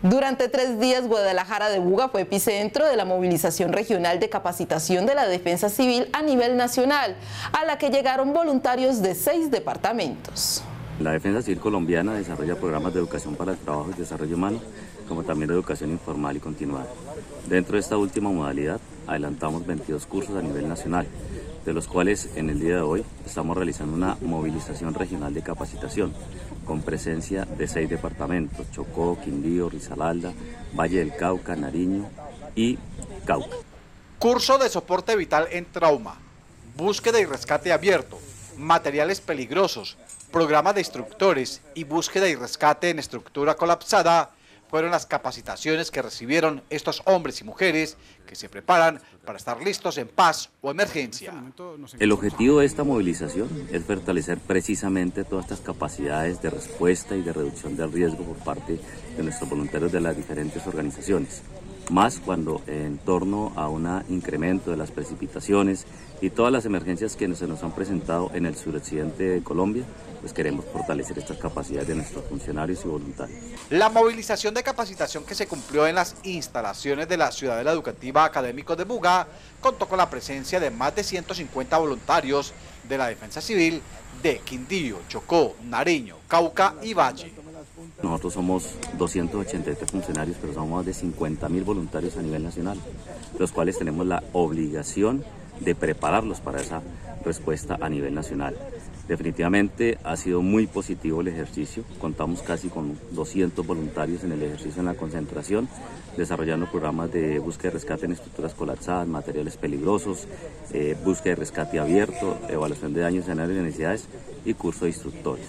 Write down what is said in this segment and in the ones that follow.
Durante 3 días, Guadalajara de Buga fue epicentro de la movilización regional de capacitación de la defensa civil a nivel nacional, a la que llegaron voluntarios de 6 departamentos. La Defensa Civil Colombiana desarrolla programas de educación para el trabajo y desarrollo humano, como también de educación informal y continuada. Dentro de esta última modalidad, adelantamos 22 cursos a nivel nacional, de los cuales en el día de hoy estamos realizando una movilización regional de capacitación, con presencia de 6 departamentos: Chocó, Quindío, Risaralda, Valle del Cauca, Nariño y Cauca. Curso de soporte vital en trauma, búsqueda y rescate abierto, materiales peligrosos, programa de instructores y búsqueda y rescate en estructura colapsada fueron las capacitaciones que recibieron estos hombres y mujeres que se preparan para estar listos en paz o emergencia. El objetivo de esta movilización es fortalecer precisamente todas estas capacidades de respuesta y de reducción del riesgo por parte de nuestros voluntarios de las diferentes organizaciones. Más cuando en torno a un incremento de las precipitaciones y todas las emergencias que se nos han presentado en el suroccidente de Colombia, pues queremos fortalecer estas capacidades de nuestros funcionarios y voluntarios. La movilización de capacitación que se cumplió en las instalaciones de la Ciudadela Educativa Académico de Buga contó con la presencia de más de 150 voluntarios de la Defensa Civil de Quindío, Chocó, Nariño, Cauca y Valle. Nosotros somos 283 funcionarios, pero somos más de 50.000 voluntarios a nivel nacional, los cuales tenemos la obligación de prepararlos para esa respuesta a nivel nacional. Definitivamente ha sido muy positivo el ejercicio, contamos casi con 200 voluntarios en el ejercicio en la concentración, desarrollando programas de búsqueda y rescate en estructuras colapsadas, materiales peligrosos, búsqueda y rescate abierto, evaluación de daños, escenarios y necesidades y curso de instructores.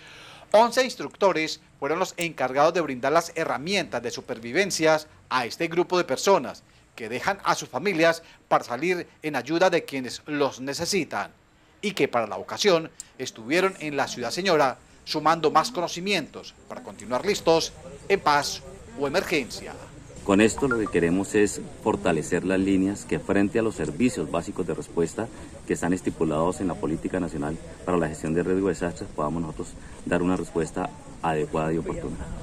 11 instructores fueron los encargados de brindar las herramientas de supervivencias a este grupo de personas que dejan a sus familias para salir en ayuda de quienes los necesitan y que para la ocasión estuvieron en la Ciudad Señora sumando más conocimientos para continuar listos en paz o emergencia. Con esto lo que queremos es fortalecer las líneas que frente a los servicios básicos de respuesta que están estipulados en la Política Nacional para la Gestión de Riesgo de Desastres podamos nosotros dar una respuesta adecuada y oportuna.